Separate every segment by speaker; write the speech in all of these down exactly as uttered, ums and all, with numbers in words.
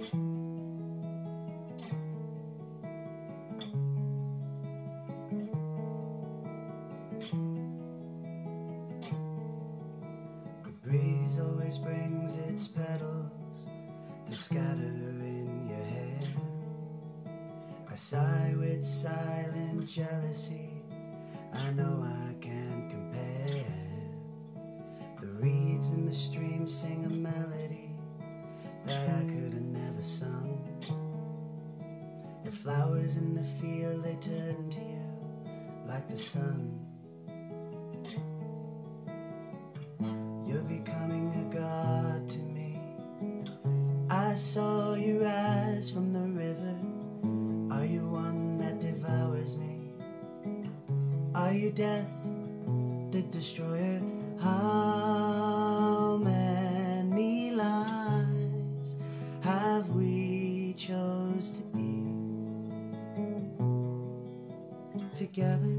Speaker 1: The breeze always brings its petals to scatter in your hair. I sigh with silent jealousy, I know I can't compare. The reeds in the stream sing a melody that I could have never sung. The flowers in the field, they turn to you like the sun. You're becoming a god to me. I saw you rise from the river. Are you one that devours me? Are you death, the destroyer? How many lives have we chose to be together?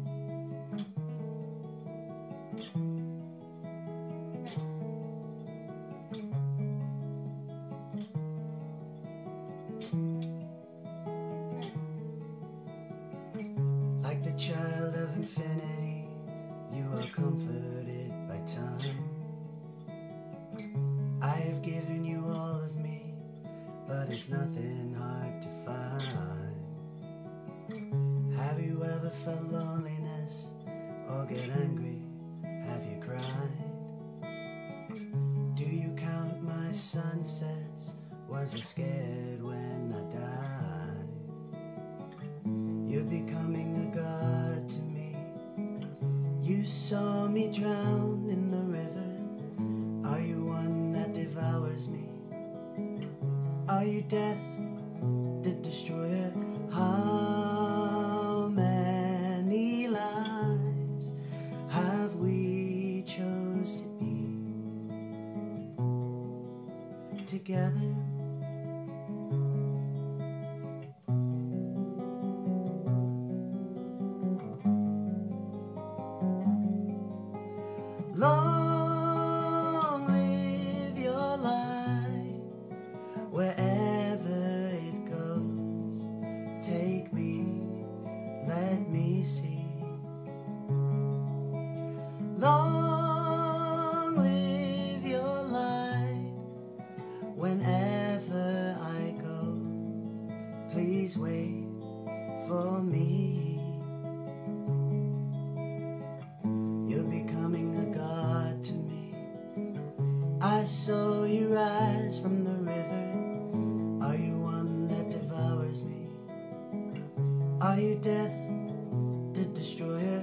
Speaker 1: Like the child of infinity, you are comforted by time. I have given you all of me, but it's nothing hard to find. Have you ever felt loneliness or get angry? Have you cried? Do you count my sunsets? Was I scared when I died? You're becoming a god to me. You saw me drown in the river. Are you one that devours me? Are you death, the destroyer? How many lives have we chose to be together? Long live your light, wherever it goes. Take me, let me see. Long live your light, whenever I go. Please wait for me. You're becoming a god to me. I saw you rise from the river. Are you one that devours me? Are you death, the destroyer?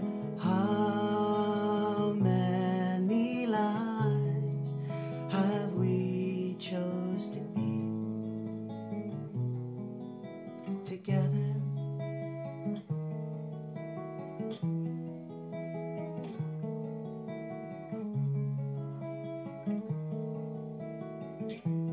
Speaker 1: How many lives have we chose to be together? Thank you.